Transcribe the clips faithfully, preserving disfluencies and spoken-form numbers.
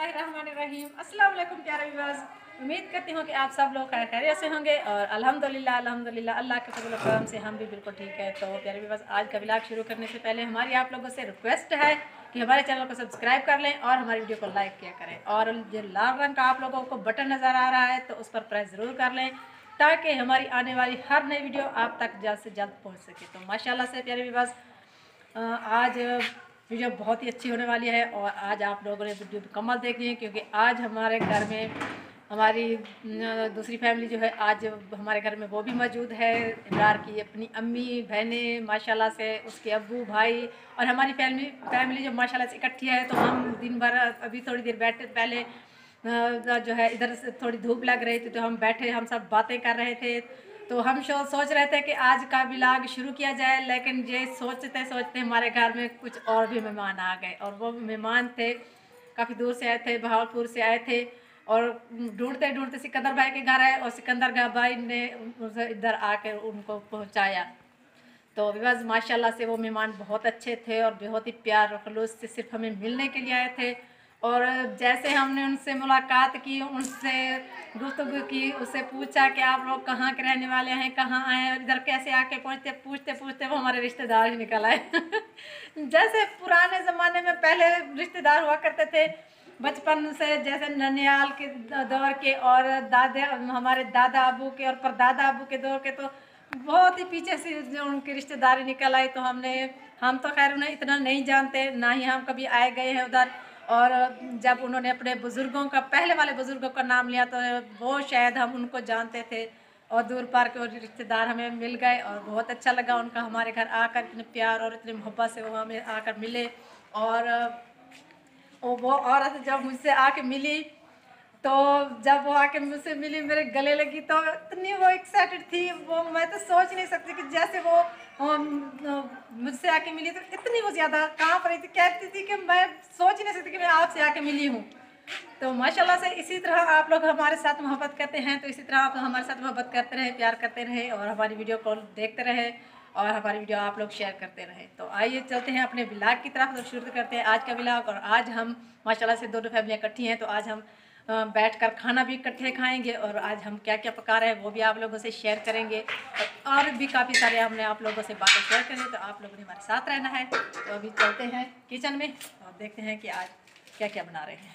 बिस्मिल्लाहिर्रहमानिर्रहीम। अस्सलाम वालेकुम प्यारे व्यूअर्स, उम्मीद करती हूँ कि आप सब लोग खैर खैरियत से होंगे और अल्हम्दुलिल्लाह अल्हम्दुलिल्लाह अल्लाह के फजल करम से हम भी बिल्कुल ठीक है। तो प्यारे व्यूअर्स, आज का व्लॉग शुरू करने से पहले हमारी आप लोगों से रिक्वेस्ट है कि हमारे चैनल को सब्सक्राइब कर लें और हमारी वीडियो को लाइक किया करें, और जो लाल रंग का आप लोगों को बटन नज़र आ रहा है तो उस पर प्रेस ज़रूर कर लें ताकि हमारी आने वाली हर नई वीडियो आप तक जल्द से जल्द पहुँच सके। तो माशाल्लाह से प्यारे व्यूअर्स, आज वीडियो बहुत ही अच्छी होने वाली है और आज आप लोगों ने वीडियो मुकम्मल देखनी है, क्योंकि आज हमारे घर में हमारी दूसरी फैमिली जो है आज हमारे घर में वो भी मौजूद है। इमरार की अपनी अम्मी बहनें माशाल्लाह से, उसके अब्बू भाई और हमारी फैमिली फैमिली जो माशाल्लाह से इकट्ठी है। तो हम दिन भर अभी थोड़ी देर बैठे, पहले जो है इधर से थोड़ी धूप लग रही थी तो हम बैठे, हम सब बातें कर रहे थे। तो हम सोच रहे थे कि आज का व्लॉग शुरू किया जाए, लेकिन ये सोचते सोचते हमारे घर में कुछ और भी मेहमान आ गए, और वो मेहमान थे काफ़ी दूर से आए थे, बहावलपुर से आए थे, और ढूंढते ढूंढते सिकंदर भाई के घर आए और सिकंदर भाई ने उनसे इधर आकर उनको पहुंचाया। तो विवाज माशाल्लाह से वो मेहमान बहुत अच्छे थे और बहुत ही प्यार और खलूस से सिर्फ हमें मिलने के लिए आए थे। और जैसे हमने उनसे मुलाकात की, उनसे गुफ्तगू की, उससे पूछा कि आप लोग कहाँ के रहने वाले हैं, कहाँ आए हैं और इधर कैसे आके पहुँचते, पूछते पूछते वो हमारे रिश्तेदार ही निकल आए जैसे पुराने ज़माने में पहले रिश्तेदार हुआ करते थे बचपन से, जैसे ननियाल के दौर के और दादे हमारे दादा अबू के और परदादा अबू के दौर के, तो बहुत ही पीछे से जो उनकी रिश्तेदारी निकल आई। तो हमने हम तो खैर उन्हें इतना नहीं जानते, ना ही हम कभी आए गए हैं उधर। और जब उन्होंने अपने बुज़ुर्गों का, पहले वाले बुज़ुर्गों का नाम लिया तो वो शायद हम उनको जानते थे, और दूर पार के और रिश्तेदार हमें मिल गए और बहुत अच्छा लगा उनका हमारे घर आकर, इतने प्यार और इतनी मोहब्बत से वो हमें आकर मिले। और वो औरत जब मुझसे आके मिली, तो जब वो आके मुझसे मिली, मेरे गले लगी, तो इतनी वो एक्साइटेड थी, वो मैं तो सोच नहीं सकती कि जैसे वो मुझसे आके मिली तो इतनी वो ज़्यादा कहाँ पर थी, कहती थी कि मैं सोच नहीं सकती कि मैं आपसे आके मिली हूँ। तो माशाल्लाह से इसी तरह आप लोग हमारे साथ मोहब्बत करते हैं, तो इसी तरह आप हमारे साथ मोहब्बत करते रहें, प्यार करते रहें और हमारी वीडियो को देखते रहें और हमारी वीडियो आप लोग शेयर करते रहें। तो आइए चलते हैं अपने व्लॉग की तरफ, तो शुरू करते हैं आज का व्लॉग। और आज हम माशाल्लाह से दोनों फैमिलियाँ इकट्ठी हैं, तो आज हम बैठकर खाना भी इकट्ठे खाएंगे और आज हम क्या क्या पका रहे हैं वो भी आप लोगों से शेयर करेंगे, और भी काफ़ी सारे हमने आप लोगों से बातें शेयर करें। तो आप लोगों ने हमारे साथ रहना है। तो अभी चलते हैं किचन में और देखते हैं कि आज क्या क्या बना रहे हैं।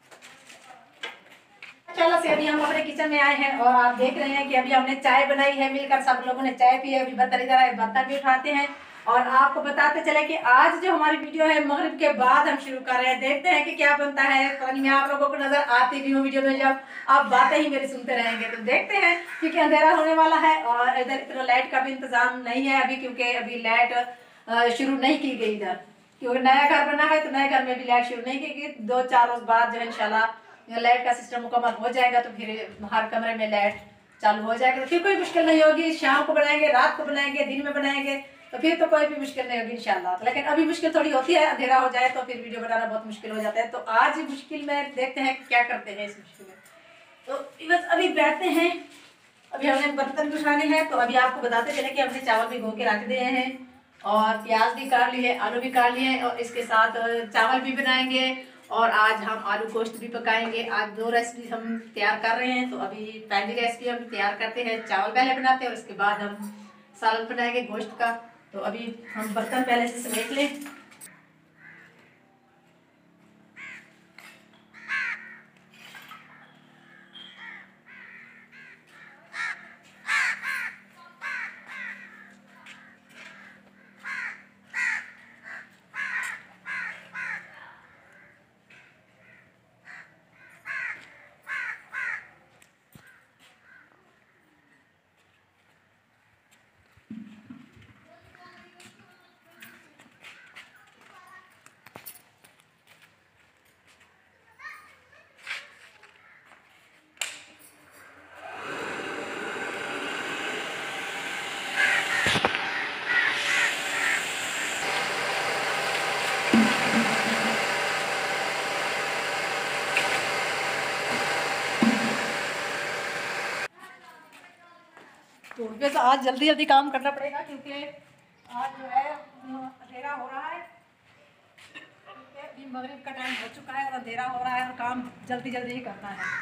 चलो से अभी हम अपने किचन में आए हैं और आप देख रहे हैं कि अभी हमने चाय बनाई है, मिलकर सब लोगों ने चाय पी है। अभी बर्तन इधर आए, बर्तन भी उठाते हैं और आपको बताते चले कि आज जो हमारी वीडियो है मगरिब के बाद हम शुरू कर रहे हैं। देखते हैं कि क्या बनता है। पानी में आप लोगों को नजर आती भी हूँ वीडियो में, जब आप बातें ही मेरी सुनते रहेंगे। तो देखते हैं, क्योंकि अंधेरा होने वाला है और इधर इतना लाइट का भी इंतजाम नहीं है अभी, क्योंकि अभी लाइट शुरू नहीं की गई इधर, क्योंकि नया घर बना है तो नए घर में भी लाइट शुरू नहीं की गई। दो चार रोज बाद जो है इंशाल्लाह लाइट का सिस्टम मुकम्मल हो जाएगा तो फिर हर कमरे में लाइट चालू हो जाएगा। तो फिर कोई मुश्किल नहीं होगी, शाम को बनाएंगे, रात को बनाएंगे, दिन में बनाएंगे, तो फिर तो कोई भी मुश्किल नहीं होगी इंशाल्लाह। लेकिन अभी मुश्किल थोड़ी होती है, अंधेरा हो जाए तो फिर वीडियो बनाना बहुत मुश्किल हो जाता है। तो आज मुश्किल में देखते हैं क्या करते हैं इस मुश्किल में। तो बस अभी बैठते हैं, अभी हमने बर्तन भी उठाने हैं। तो अभी आपको बताते चले कि हमने चावल भी धो के रख दिए हैं और प्याज भी काट लिए, आलू भी काट लिए और इसके साथ चावल भी बनाएंगे और आज हम आलू गोश्त भी पकाएंगे। आज दो रेसिपी हम तैयार कर रहे हैं। तो अभी पहली रेसिपी हम तैयार करते हैं, चावल पहले बनाते हैं और उसके बाद हम सालन बनाएंगे गोश्त का। तो अभी हम बर्तन पहले से समेट लें। तो वैसे आज जल्दी जल्दी काम करना पड़ेगा, क्योंकि आज जो है अंधेरा हो रहा है। क्योंकि मगरिब का टाइम हो चुका है और अंधेरा हो रहा है और काम जल्दी जल्दी ही करना है।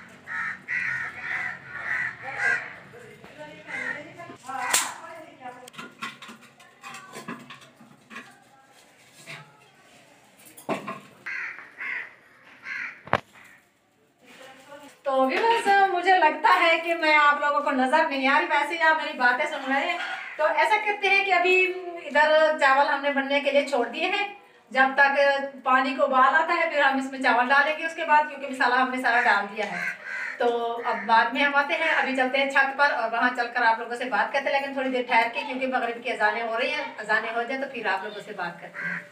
तो भी बस मुझे लगता है कि मैं आप लोगों को नजर नहीं आ रही, वैसे ही आप मेरी बातें सुन रहे हैं। तो ऐसा करते हैं कि अभी इधर चावल हमने बनने के लिए छोड़ दिए हैं, जब तक पानी को उबाल आता है फिर हम इसमें चावल डालेंगे उसके बाद, क्योंकि मसाला हमने सारा डाल दिया है। तो अब बाद में हम आते हैं, अभी चलते हैं छत पर और वहाँ चलकर आप लोगों से बात करते हैं, लेकिन थोड़ी देर ठहर के, क्योंकि मगरिब की अजानें हो रही हैं, अजानें हो जाए तो फिर आप लोगों से बात करते हैं।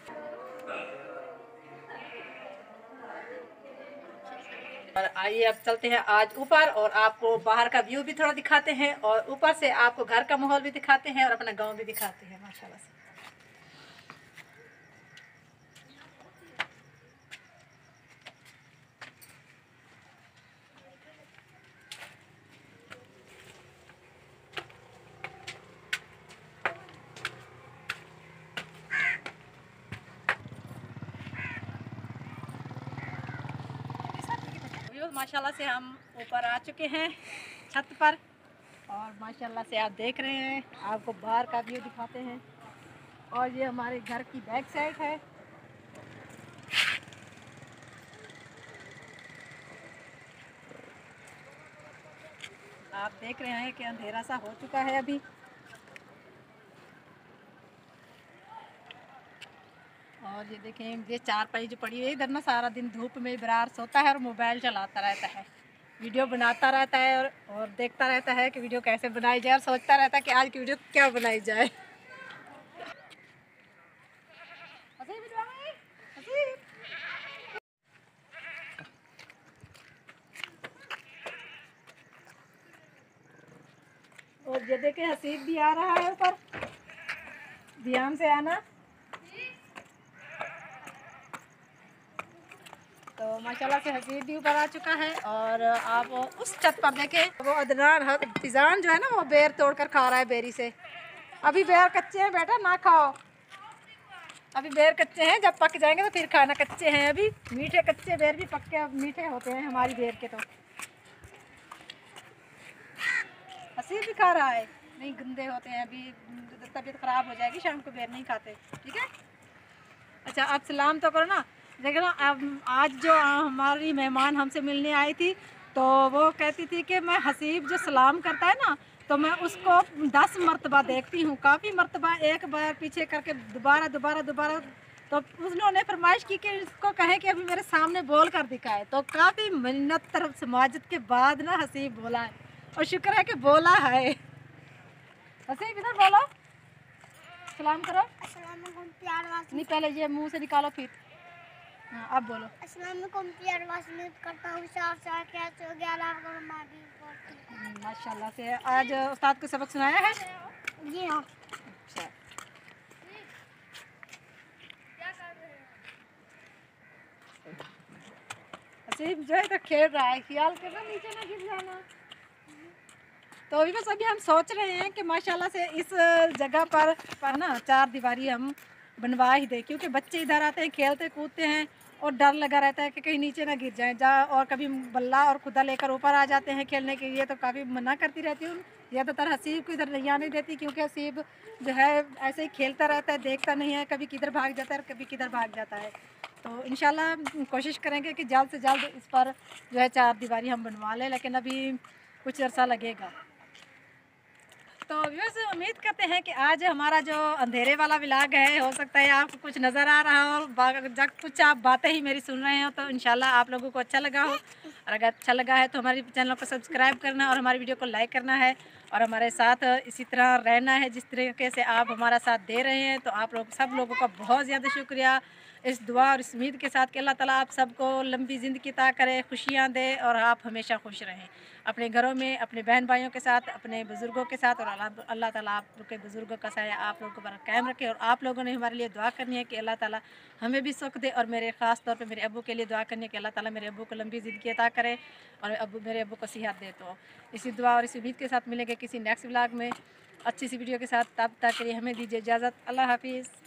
और आइए अब चलते हैं आज ऊपर और आपको बाहर का व्यू भी थोड़ा दिखाते हैं और ऊपर से आपको घर का माहौल भी दिखाते हैं और अपना गांव भी दिखाते हैं माशाल्लाह से। माशाल्लाह से हम ऊपर आ चुके हैं छत पर और माशाल्लाह से आप देख रहे हैं, आपको बाहर का व्यू दिखाते हैं और ये हमारे घर की बैक साइड है। आप देख रहे हैं कि अंधेरा सा हो चुका है अभी, और ये देखें ये चारपाई जो पड़ी हुई है इधर ना, सारा दिन धूप में बरार सोता है और मोबाइल चलाता रहता है, वीडियो बनाता रहता है और, और देखता रहता है कि वीडियो कैसे बनाई जाए और सोचता रहता है कि आज की वीडियो क्या बनाई जाए। और ये देखें हसीब भी आ रहा है ऊपर, ध्यान से आना। तो माशाल्लाह से हसीब भी ऊपर आ चुका है और आप उस छत पर देखें, वो अदनान फिजान जो है ना वो बेर तोड़ कर खा रहा है बेरी से। अभी बेर कच्चे हैं बेटा, ना खाओ, अभी बेर कच्चे हैं, जब पक जाएंगे तो फिर खाना। कच्चे हैं अभी, मीठे कच्चे बेर भी पक के मीठे होते हैं हमारी बेर के। तो हसीब भी खा रहा है, नहीं गंदे होते हैं, अभी तबीयत ख़राब हो जाएगी, शाम को बेर नहीं खाते, ठीक है। अच्छा आप सलाम तो करो ना। देखो ना, अब आज जो हमारी मेहमान हमसे मिलने आई थी तो वो कहती थी कि मैं हसीब जो सलाम करता है ना तो मैं उसको दस मरतबा देखती हूँ, काफ़ी मरतबा, एक बार पीछे करके दोबारा दोबारा दोबारा। तो उन्होंने फरमाइश की कि इसको कहें कि अभी मेरे सामने बोल कर दिखाए। तो काफ़ी मिन्नत तरफ समाजत के बाद ना हसीब बोला है और शुक्र है कि बोला है। हसीब इधर बोलो, सलाम करो। अस्सलाम वालेकुम प्यार वास्ते। नहीं पहले ये मुंह से निकालो फिर, हाँ अब बोलो। अस्सलाम वालेकुम प्यार वास्ते करता हूँ साफ साफ क्या हो गया माशाल्लाह से। आज उस्ताद को सबक सुनाया है? जी हाँ। अच्छा हसीब जो है तो खेल रहा है, ख्याल करना नीचे ना गिर जाना। तो अभी बस अभी हम सोच रहे हैं कि माशाल्लाह से इस जगह पर पर ना चार दीवारी हम बनवा ही दें, क्योंकि बच्चे इधर आते हैं, खेलते कूदते हैं और डर लगा रहता है कि कहीं नीचे ना गिर जाएं जा, और कभी बल्ला और खुदा लेकर ऊपर आ जाते हैं खेलने के लिए। तो काफ़ी मना करती रहती हूँ, ज़्यादातर हसीब को इधर नहीं आने देती, क्योंकि हसीब जो है ऐसे ही खेलता रहता है, देखता नहीं है, कभी किधर भाग जाता है और कभी किधर भाग जाता है। तो इंशाल्लाह कोशिश करेंगे कि जल्द से जल्द इस पर जो है चार दीवारी हम बनवा लें, लेकिन अभी कुछ अर्सा लगेगा। तो वैसे उम्मीद करते हैं कि आज हमारा जो अंधेरे वाला व्लॉग है, हो सकता है आपको कुछ नज़र आ रहा हो, जब कुछ आप बातें ही मेरी सुन रहे हो, तो इंशाल्लाह आप लोगों को अच्छा लगा हो। और अगर अच्छा लगा है तो हमारे चैनल को सब्सक्राइब करना और हमारी वीडियो को लाइक करना है और हमारे साथ इसी तरह रहना है जिस तरीके से आप हमारा साथ दे रहे हैं। तो आप लोग सब लोगों का बहुत ज़्यादा शुक्रिया, इस दुआ और इस उम्मीद के साथ कि अल्लाह ताला आप सबको लंबी ज़िंदगी अता करे, खुशियाँ दे और आप हमेशा खुश रहें अपने घरों में, अपने बहन भाइयों के साथ, अपने बुज़ुर्गों के साथ। और अल्लाह अल्लाह ताला आप लोग के बुज़ुर्गों का साया आप लोगों पर कायम रखे। और आप लोगों ने हमारे लिए दुआ करनी है कि अल्लाह ताला हमें भी सुख दे, और मेरे ख़ास तौर पे मेरे अब्बू के लिए दुआ करनी है कि अल्लाह ताला मेरे अब्बू को लंबी ज़िंदगी अता करे और अब्बू मेरे अब्बू को सेहत दे। तो इसी दुआ और इसी उम्मीद के साथ मिलेंगे किसी नेक्स्ट व्लॉग में अच्छी सी वीडियो के साथ। तब तक के लिए हमें दीजिए इजाज़त। अल्लाह हाफिज़।